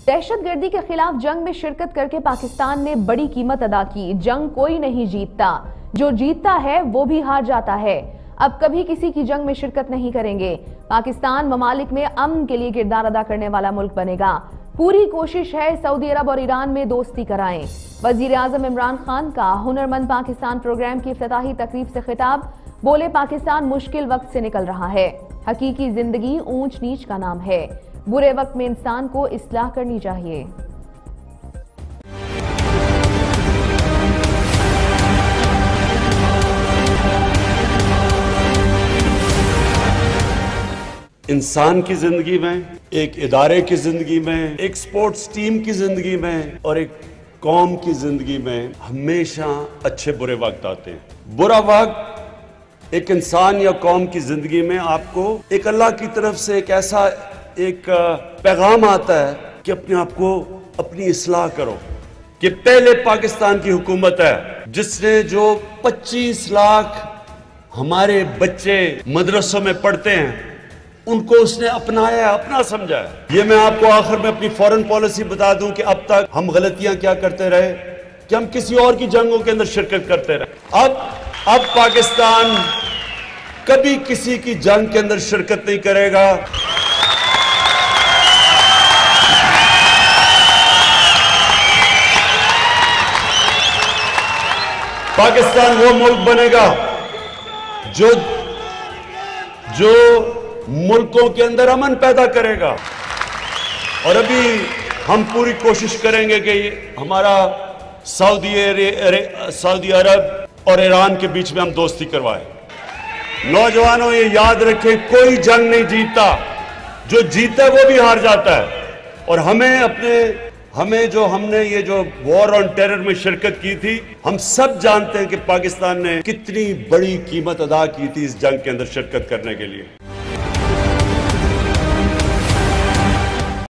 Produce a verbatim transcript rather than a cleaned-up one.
दहशतगर्दी के खिलाफ जंग में शिरकत करके पाकिस्तान ने बड़ी कीमत अदा की। जंग कोई नहीं जीतता, जो जीतता है वो भी हार जाता है। अब कभी किसी की जंग में शिरकत नहीं करेंगे। पाकिस्तान ममालिक में अमन के लिए किरदार अदा करने वाला मुल्क बनेगा। पूरी कोशिश है सऊदी अरब और ईरान में दोस्ती कराएं। वजीर आजम इमरान खान का हुनरमंद पाकिस्तान प्रोग्राम की इफ्तिताही तकरीब से खिताब। बोले, पाकिस्तान मुश्किल वक्त से निकल रहा है। हकीकी जिंदगी ऊंच नीच का नाम है। बुरे वक्त में इंसान को इस्लाह करनी चाहिए। इंसान की जिंदगी में, एक इदारे की जिंदगी में, एक स्पोर्ट्स टीम की जिंदगी में और एक कौम की जिंदगी में हमेशा अच्छे बुरे वक्त आते हैं। बुरा वक्त एक इंसान या कौम की जिंदगी में आपको एक अल्लाह की तरफ से एक ऐसा एक पैगाम आता है कि अपने आप को अपनी इस्लाह करो। कि पहले पाकिस्तान की हुकूमत है जिसने जो पच्चीस लाख हमारे बच्चे मदरसों में पढ़ते हैं उनको उसने अपनाया, अपना समझा है। ये मैं आपको आखिर में अपनी फॉरेन पॉलिसी बता दूं कि अब तक हम गलतियां क्या करते रहे कि हम किसी और की जंगों के अंदर शिरकत करते रहे। अब अब पाकिस्तान कभी किसी की जंग के अंदर शिरकत नहीं करेगा। पाकिस्तान वो मुल्क बनेगा जो जो मुल्कों के अंदर अमन पैदा करेगा। और अभी हम पूरी कोशिश करेंगे कि हमारा सऊदी सऊदी अरब और ईरान के बीच में हम दोस्ती करवाएं। नौजवानों, ये याद रखें, कोई जंग नहीं जीतता, जो जीता है वो भी हार जाता है। और हमें अपने हमें जो हमने ये जो वॉर ऑन टेरर में शिरकत की थी, हम सब जानते हैं कि पाकिस्तान ने कितनी बड़ी कीमत अदा की थी इस जंग के अंदर शिरकत करने के लिए।